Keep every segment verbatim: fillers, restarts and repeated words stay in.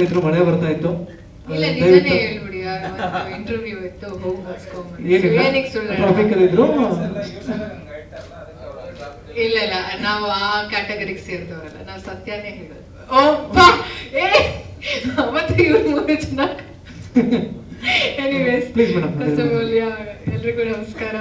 ಮಳೆ ಬರ್ತಾ ಇತ್ತು. ಇಲ್ಲ ನಿಜನೇ ಹೇಳ್ಬಿಡಿ, ಇಂಟರ್ವ್ಯೂ ಇತ್ತು, ಹೋಗಿ ಮುಗಿಸ್ಕೊಂಡ್ಬಂದು ಟ್ರಾಫಿಕ್ ಅಲ್ಲಿ ಇದ್ರು. ಇಲ್ಲ ಇಲ್ಲ ನಾವು ಆ ಕ್ಯಾಟಗರಿಗೆ ಸೇರಿದವರಲ್ಲ, ನಾವು ಸತ್ಯನೇ ಹೇಳೋದು. ಅವತ್ತು ಇವ್ರು ಮೂರು ಜನ. ಎನಿವೇಸ್ ಫಸ್ಟ್ ಆಫ್ ಆಲ್ ಎಲ್ರಿಗೂ ನಮಸ್ಕಾರ.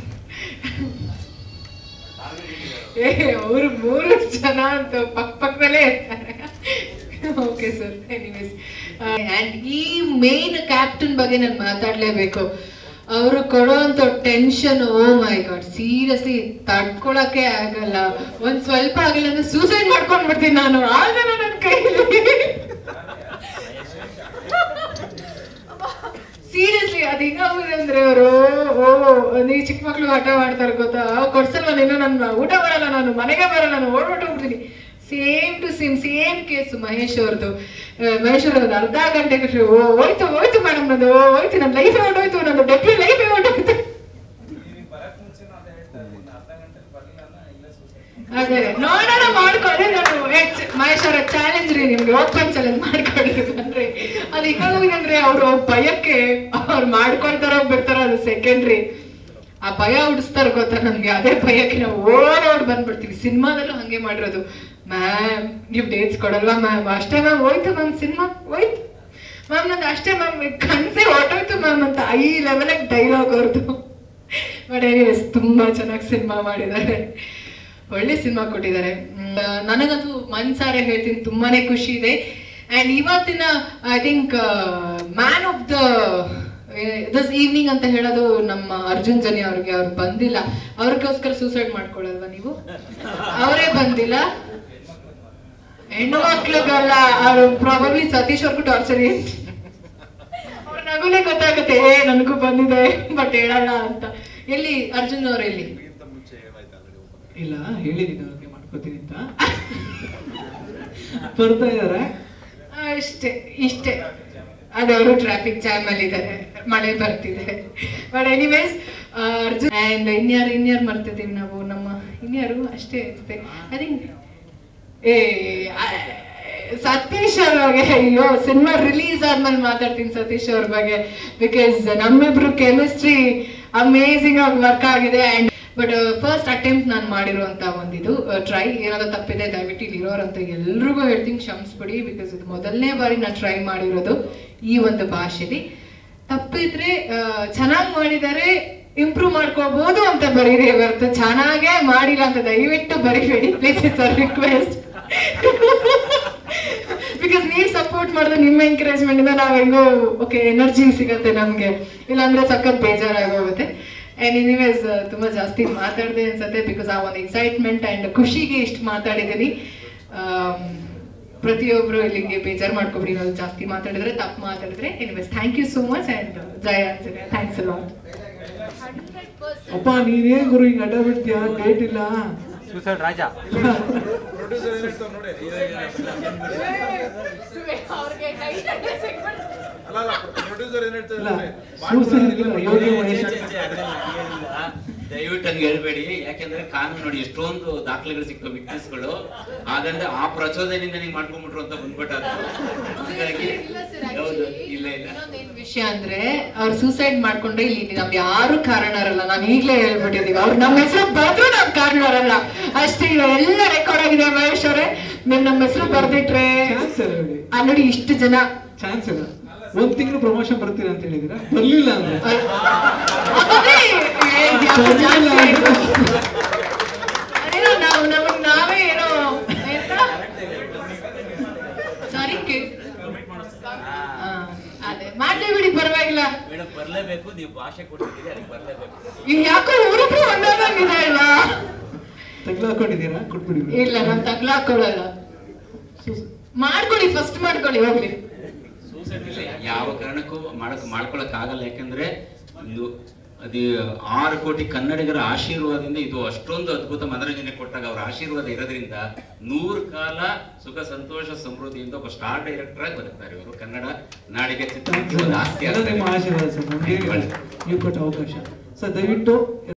ಏ ಅವ್ರು ಮೂರು ಜನ ಅಂತ ಪಕ್ಕ ಪಕ್ಕದಲ್ಲೇ ಇರ್ತಾರೆ. Okay sir. ಎನಿವೇಸ್ ಅಂಡ್ ಈ ಮೇನ್ ಕ್ಯಾಪ್ಟನ್ ಬಗ್ಗೆ ನಾನು ಮಾತಾಡ್ಲೇಬೇಕು. ಅವರು ಕೊಡೋಂಥ tension, oh my God, seriously ತಡ್ಕೊಳಕ್ಕೆ ಆಗಲ್ಲ. ಒಂದ್ ಸ್ವಲ್ಪ ಆಗಿಲ್ಲ ಅಂದ್ರೆ ಸೂಸೈಡ್ ಮಾಡ್ಕೊಂಡ್ ಬಿಡ್ತೀನಿ ನಾನು, ಆಗಲ್ಲ ನನ್ನ ಕೈಯಲ್ಲಿ. ಸೀರಿಯಸ್ಲಿ ಅದು ಹಿಂಗಾಗಿದೆ ಅಂದ್ರೆ ಅವರು ಓ ನೀವು ಚಿಕ್ಕ ಮಕ್ಳು ಆಟ ಮಾಡ್ತಾರೆ ಗೊತ್ತಾ, ಕೊಡ್ಸಲ್ವ ನೀನು, ನನ್ನ ಊಟ ಮಾಡಲ್ಲ, ನಾನು ಮನೆಗೆ ಬರಲ್ಲ, ನಾನು ಓಡ್ಬಿಟ್ಟೋಗ್ಬಿಡ್ತೀನಿ. Same to same same case Mahesh ಅವ್ರದ್ದು. ಮಹೇಶ್ ಅವ್ರದ್ದು ಅರ್ಧ ಗಂಟೆಗೆ ಓ ಹೋಯ್ತು ಹೋಯ್ತು ಮೇಡಮ್, ನಂದು ಹೋಯ್ತು, ನನ್ನ ಲೈಫೇ ಹೊಟ್ಟೋಯ್ತು, ನಂದು ಡೆಬ್ಯೂ ಲೈಫೇ ಹೊಟ್ಟೋಯ್ತು. ಅದೇ ನೋಡೋಣ ಮಾಡ್ಕೊಳ್ಳಿ. ನಾನು ಮಹೇಶ್ ಅವರ ಚಾಲೆಂಜ್ ರೀ, ನಿಮ್ಗೆ ಓಪನ್ ಚಾಲೆಂಜ್ ಮಾಡ್ಕೊಳ್ಳಿ ಅಂದ್ರೆ ಅದು ಹಿಂಗೋಗಿದೆ ಅಂದ್ರೆ ಅವ್ರು ಭಯಕ್ಕೆ ಅವ್ರು ಮಾಡ್ಕೊಳ್ತಾರೋ ಬಿಡ್ತಾರೋ ಅದು ಸೆಕೆಂಡ್ರಿ. ಆ ಭಯ ಉಡಿಸ್ತಾರ ಗೊತ್ತಾ ನಮ್ಗೆ, ಅದೇ ಭಯಕ್ಕೆ ನಾವು ಓಡೋಡ್ ಬಂದ್ಬಿಡ್ತೀವಿ. ಸಿನಿಮಾದಲ್ಲೂ ಹಂಗೆ ಮಾಡಿರೋದು. ಮ್ಯಾಮ್ ನೀವು ಡೇಟ್ಸ್ ಕೊಡಲ್ವಾ ಮ್ಯಾಮ್, ಅಷ್ಟೇ ಮ್ಯಾಮ್, ಹೋಯ್ತು ಮ್ಯಾಮ್ ಸಿನಿಮಾ ಹೋಯ್ತು ಮ್ಯಾಮ್, ನಂದು ಅಷ್ಟೇ ಮ್ಯಾಮ್, ಕನ್ಸೆ ಹೊಟ್ಟೋಯ್ತು ಮ್ಯಾಮ್ ಅಂತ ಐ ಲೆವೆಲ್ ಡೈಲಾಗ್ ಅವ್ರದ್ದು. ಬಟ್ ಎನಿವೇಸ್ ತುಂಬಾ ಚೆನ್ನಾಗಿ ಸಿನಿಮಾ ಮಾಡಿದ್ದಾರೆ, ಒಳ್ಳೆ ಸಿನಿಮಾ ಕೊಟ್ಟಿದ್ದಾರೆ. ನನಗಂತೂ ಮನ್ಸಾರೆ ಹೇಳ್ತೀನಿ, ತುಂಬಾನೇ ಖುಷಿ ಇದೆ. ಅಂಡ್ ಇವತ್ತಿನ I think man of the this evening ಅಂತ ಹೇಳೋದು ನಮ್ಮ ಅರ್ಜುನ್ ಜನ್ಯ ಅವ್ರಿಗೆ. ಅವ್ರು ಬಂದಿಲ್ಲ, ಅವ್ರಿಗೋಸ್ಕರ ಸೂಸೈಡ್ ಮಾಡ್ಕೊಳ್ಳಲ್ವಾ ನೀವು? ಅವರೇ ಬಂದಿಲ್ಲ, ಹೆಣ್ಣು ಮಕ್ಳಿಗಲ್ಲ, ಅವ್ರು ಪ್ರಾಬಬ್ಲಿ ಸತೀಶ್ ಅವ್ರಿಗೂ ಟಾರ್ಚರ್. ಅವ್ರ ನಗುಲೇ ಗೊತ್ತಾಗುತ್ತೆ, ಏ ನನಗೂ ಬಂದಿದೆ ಬಟ್ ಹೇಳಲ್ಲ ಅಂತ. ಎಲ್ಲಿ ಅರ್ಜುನ್ ಅವ್ರು ಎಲ್ಲಿ? ಇಲ್ಲ ಹೇಳಿದೀನಿ ಅವ್ರಿಗೆ ಮಾಡ್ಕೋತೀನಿ ಅಂತ ಬರ್ತಾ ಇದಾರೆ ಅಷ್ಟೇ. ಇಷ್ಟೇ, ಅದವರು ಟ್ರಾಫಿಕ್ ಜಾಮ್ ಅಲ್ಲಿ ಇದ್ದಾರೆ, ಮಳೆ ಬರ್ತಿದೆ. ಬಟ್ ಎನಿವೇಸ್ ಅರ್ಜುನ್ ಅಂಡ್ ಇನ್ಯಾರು ಇನ್ಯಾರು ಮರ್ತಿದ್ದೀವಿ ನಾವು, ನಮ್ಮ ಇನ್ಯಾರು ಅಷ್ಟೇ ಇರ್ತದೆ ಐ ಥಿಂಕ್. ಏ ಸತೀಶ್ ಅವ್ರ ಬಗ್ಗೆ, ಅಯ್ಯೋ ಸಿನಿಮಾ ರಿಲೀಸ್ ಆದ್ಮೇಲೆ ಮಾತಾಡ್ತೀನಿ ಸತೀಶ್ ಅವ್ರ ಬಗ್ಗೆ. ಬಿಕಾಸ್ ನಮ್ಮಿಬ್ರು ಕೆಮಿಸ್ಟ್ರಿ ಅಮೇಝಿಂಗ್ ಆಗಿ ವರ್ಕ್ ಆಗಿದೆ. ಅಂಡ್ ಬಟ್ ಫಸ್ಟ್ ಅಟೆಂಪ್ಟ್ ನಾನು ಮಾಡಿರುವಂತ ಒಂದಿದು ಟ್ರೈ, ಏನಾದ್ರು ತಪ್ಪಿದೆ ದಯವಿಟ್ಟು ಇಲ್ಲಿ ಇರೋರಂತ ಎಲ್ರಿಗೂ ಹೇಳ್ತೀನಿ ಕ್ಷಮಿಸ್ಬಿಡಿ. ಬಿಕಾಸ್ ಇದು ಮೊದಲನೇ ಬಾರಿ ನಾನು ಟ್ರೈ ಮಾಡಿರೋದು ಈ ಒಂದು ಭಾಷೆಲಿ. ತಪ್ಪಿದ್ರೆ ಚೆನ್ನಾಗಿ ಮಾಡಿದರೆ ಇಂಪ್ರೂವ್ ಮಾಡ್ಕೋಬಹುದು ಅಂತ ಬರೀರಿ, ಹೊರತು ಚೆನ್ನಾಗೇ ಮಾಡಿಲ್ಲ ಅಂತ ದಯವಿಟ್ಟು ಬರಿಬೇಡಿ please, it's a request. Because ನೀವು ಸಪೋರ್ಟ್ ಮಾಡಿದ್ರೆ ನಿಮ್ಮ ಎಂಕರೇಜ್ಮೆಂಟ್ ಇಂದ ನಾವು ಹೆಂಗೋ ಓಕೆ ಎನರ್ಜಿ ಸಿಗತ್ತೆ ನಮ್ಗೆ, ಇಲ್ಲಾಂದ್ರೆ ಸಖತ್ ಬೇಜಾರಾಗೋಗುತ್ತೆ. ಅಂಡ್ ಎನಿವೇಸ್ ತುಂಬಾ ಜಾಸ್ತಿ ಮಾತಾಡಿದೆ ಅನ್ಸತ್ತೆ, ಬಿಕಾಸ್ ಆ ಒಂದು ಎಕ್ಸೈಟ್ಮೆಂಟ್ ಅಂಡ್ ಖುಷಿಗೆ ಇಷ್ಟು ಮಾತಾಡಿದ್ದೀನಿ. ಪ್ರತಿಯೊಬ್ರು ಇಲ್ಲಿಗೆ ಬೇಜಾರು ಮಾಡ್ಕೊಬಿಡಿ ನಾವು ಜಾಸ್ತಿ ಮಾತಾಡಿದ್ರೆ, ತಪ್ಪು ಮಾತಾಡಿದ್ರೆ. Anyways thank you so much and ಜಯ ಆಂಜನೇಯ, ಥ್ಯಾಂಕ್ಸ್ ಅ ಲಾಟ್. ಅಪ್ಪ ನೀನೇ ಗುರು ಹಿಂಗ್ ಅಡ್ಡ ಬಿಡ್ತೀಯಾ, ಡೇಟ್ ಇಲ್ಲ. ರಾಜ ದಯವಿಟ್ಟು ಹಂಗೆ ಹೇಳ್ಬೇಡಿ, ಯಾಕೆಂದ್ರೆ ಕಾನೂನು ನೋಡಿ ಎಷ್ಟೊಂದು ದಾಖಲೆಗಳು ಸಿಕ್ತವೆ ವಿಟ್ನೆಸ್ಗಳು, ಹಾಗಂದ್ರೆ ಆ ಪ್ರಚೋದನೆಯಿಂದ ನೀವು ಮಾಡ್ಕೊಂಡ್ಬಿಟ್ರು ಅಂತ ಬಂದ್ಬಿಟ್ಟ. ಹಾಗಾಗಿ ಇಲ್ಲ ಇಲ್ಲ ವಿಷಯ ಅಂದ್ರೆ ಅವ್ರು ಸೂಸೈಡ್ ಮಾಡ್ಕೊಂಡ್ರೆ ಇಲ್ಲಿ ನಾವ್ ಯಾರು ಕಾರಣರಲ್ಲ, ನಾವ್ ಈಗ್ಲೇ ಹೇಳ್ಬಿಟ್ಟಿದೀವಿ. ಅವ್ರು ನಮ್ಮ ಹೆಸರು ಬರ್ದ್ರು ನಾವ್ ಕಾರಣರಲ್ಲ ಅಷ್ಟೇ. ಇವೆಲ್ಲ ರೆಕಾರ್ಡ್ ಆಗಿದೆ ಮಹೇಶ್ ಅವರೇ, ನೀವ್ ನಮ್ಮ ಹೆಸರು ಬರ್ದಿಟ್ರೆ ನೋಡಿ ಇಷ್ಟು ಜನ ಚಾನ್ಸ್ ಇಲ್ಲ. ಒಂದ್ ತಿಂಗಳು ಪ್ರಮೋಷನ್ ಬರ್ತೀರಾ ಅಂತ ಹೇಳಿದಿರ, ಬರ್ಲಿಲ್ಲ ಅಂದ್ರೆ ಅದೇನೋ ನಾವು ನಮಗ್ ನಾವೇ ಏನೋ ಸಾರಿ ಅದೇ ಮಾಡ್ಲೇ ಬಿಡಿ, ಪರವಾಗಿಲ್ಲ. ಬರ್ಲೇಬೇಕು, ನೀವು ಭಾಷೆ ಕೊಟ್ಟಿದ್ದೀರಿ ಅದಕ್ಕೆ ಬರ್ಲೇಬೇಕು. ಈಗ ಯಾಕೋ ಊರಿಬ್ರು ಒಂದಾಗಿದೆ ಅಲ್ವಾ? ತಗ್ಲಾಕೊಂಡಿದ್ದೀರಾ? ಕೊಟ್ಬಿಡಿ. ಇಲ್ಲ ನಾವ್ ತಗ್ಲಾಕೊಳ್ಳಲ್ಲ, ಮಾಡ್ಕೊಳ್ಳಿ, ಫಸ್ಟ್ ಮಾಡ್ಕೊಳ್ಳಿ ಹೋಗ್ಲಿ. ಯಾವ ಕಾರಣಕ್ಕೂ ಮಾಡಕ್ ಮಾಡ್ಕೊಳಕ್ ಆಗಲ್ಲ, ಯಾಕಂದ್ರೆ ಅದು ಆರು ಕೋಟಿ ಕನ್ನಡಿಗರ ಆಶೀರ್ವಾದದಿಂದ ಇದು ಅಷ್ಟೊಂದು ಅದ್ಭುತ ಮನರಂಜನೆ ಕೊಟ್ಟಾಗ ಅವ್ರ ಆಶೀರ್ವಾದ ಇರೋದ್ರಿಂದ ನೂರು ಕಾಲ ಸುಖ ಸಂತೋಷ ಸಮೃದ್ಧಿಯಿಂದ ಒಬ್ಬ ಸ್ಟಾರ್ ಡೈರೆಕ್ಟರ್ ಆಗಿ ಬದುಕ್ತಾರೆ ಇವರು. ಕನ್ನಡ ನಾಡಿಗೆ ಚಿತ್ರ ಆಸ್ತಿ ಆಶೀರ್ವಾದ ಸರ್, ನೀವು ಕೊಟ್ಟ ಅವಕಾಶ ಸರ್. ದಯವಿಟ್ಟು